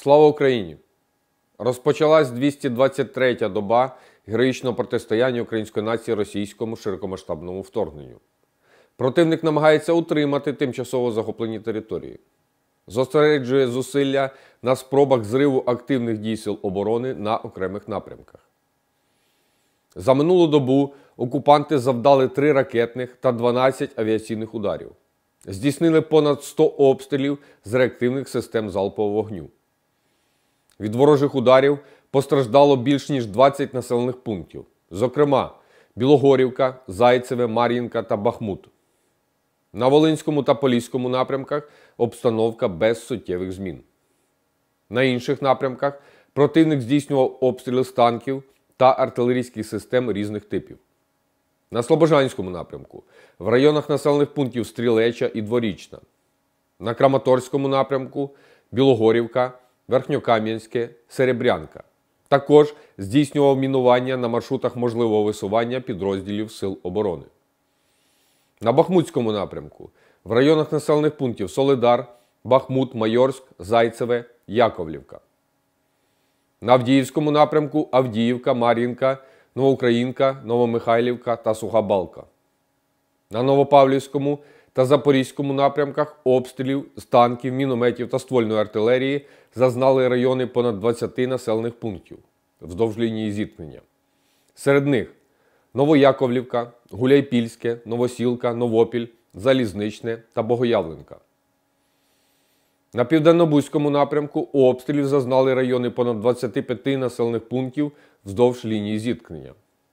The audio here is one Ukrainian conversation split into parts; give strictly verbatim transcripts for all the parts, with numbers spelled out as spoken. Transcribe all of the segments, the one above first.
Слава Україні! Розпочалась двісті двадцять третя доба героїчного протистояння української нації російському широкомасштабному вторгненню. Противник намагається утримати тимчасово захоплені території. Зосереджує зусилля на спробах зриву активних дій сил оборони на окремих напрямках. За минулу добу окупанти завдали три ракетних та дванадцять авіаційних ударів. Здійснили понад сто обстрілів з реактивних систем залпового вогню. Від ворожих ударів постраждало більш ніж двадцять населених пунктів, зокрема Білогорівка, Зайцеве, Мар'їнка та Бахмут. На Волинському та Поліському напрямках обстановка без суттєвих змін. На інших напрямках противник здійснював обстріли з танків та артилерійських систем різних типів. На Слобожанському напрямку в районах населених пунктів Стрілеча і Дворічна. На Краматорському напрямку Білогорівка, Верхньокам'янське, Серебрянка. Також здійснював мінування на маршрутах можливого висування підрозділів Сил оборони. На Бахмутському напрямку в районах населених пунктів Солидар, Бахмут, Майорськ, Зайцеве, Яковлівка. На Авдіївському напрямку Авдіївка, Мар'їнка, Новоукраїнка, Новомихайлівка та Суха Балка. На Новопавлівському та Запорізькому напрямках обстрілів з танків, мінометів та ствольної артилерії зазнали райони понад двадцяти населених пунктів вздовж лінії зіткнення. Серед них Новояковлівка, Гуляйпільське, Новосілка, Новопіль, Залізничне та Богоявленка. На Південно-Бузькому напрямку обстрілів зазнали райони понад двадцяти п'яти населених пунктів вздовж лінії зіткнення.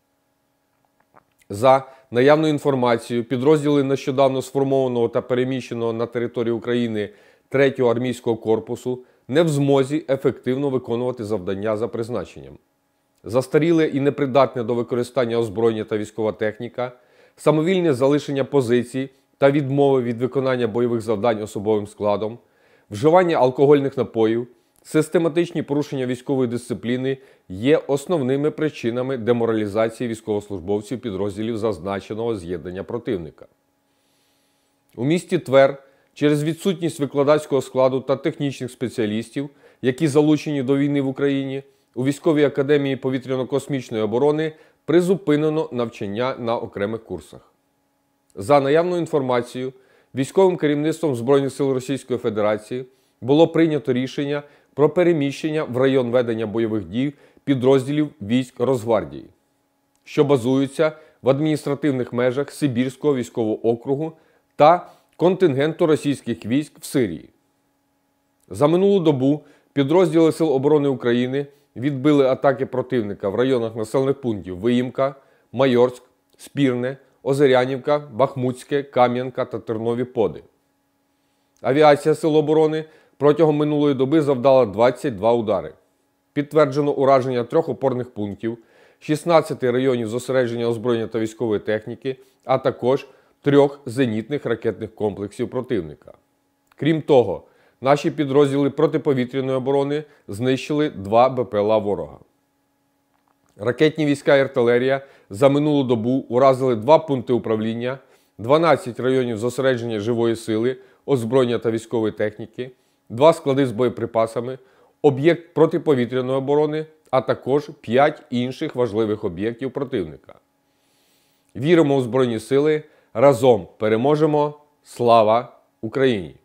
За наявною інформацією, підрозділи нещодавно сформованого та переміщеного на територію України третього армійського корпусу не в змозі ефективно виконувати завдання за призначенням. Застаріле і непридатне до використання озброєння та військова техніка, самовільне залишення позицій та відмови від виконання бойових завдань особовим складом, вживання алкогольних напоїв, систематичні порушення військової дисципліни є основними причинами деморалізації військовослужбовців підрозділів зазначеного з'єднання противника. У місті Твер через відсутність викладацького складу та технічних спеціалістів, які залучені до війни в Україні, у Військовій академії повітряно-космічної оборони призупинено навчання на окремих курсах. За наявною інформацією, військовим керівництвом Збройних сил Російської Федерації було прийнято рішення про переміщення в район ведення бойових дій підрозділів військ Росгвардії, що базуються в адміністративних межах Сибірського військового округу та контингенту російських військ в Сирії. За минулу добу підрозділи Сил оборони України відбили атаки противника в районах населених пунктів Виїмка, Майорськ, Спірне, Озерянівка, Бахмутське, Кам'янка та Тернові Поди. Авіація Сил оборони протягом минулої доби завдала двадцять два удари. Підтверджено ураження трьох опорних пунктів, шістнадцяти районів зосередження озброєння та військової техніки, а також трьох зенітних ракетних комплексів противника. Крім того, наші підрозділи протиповітряної оборони знищили два Б П Л А ворога. Ракетні війська і артилерія за минулу добу уразили два пункти управління, дванадцять районів зосередження живої сили, озброєння та військової техніки, два склади з боєприпасами, об'єкт протиповітряної оборони, а також п'ять інших важливих об'єктів противника. Віримо у Збройні сили, разом переможемо! Слава Україні!